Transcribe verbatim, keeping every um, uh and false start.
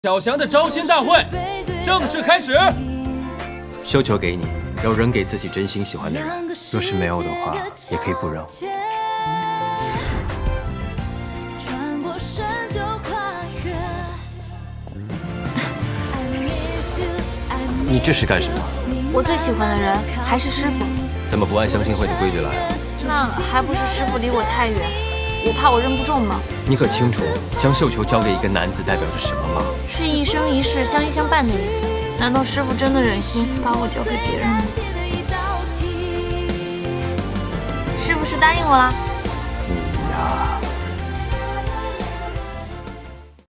小翔的招新大会正式开始。 绣球给你，要扔给自己真心喜欢的人。若是没有的话，也可以不扔。你这是干什么？ 我最喜欢的人还是师傅。 怎么不按相亲会的规矩来？ 那还不是师傅离我太远，我怕我认不中吗？ 你可清楚将绣球交给一个男子代表着什么吗？ 是一生一世相依相伴的意思。难道师傅真的忍心把我交给别人吗？是不是答应我啦？ 你呀。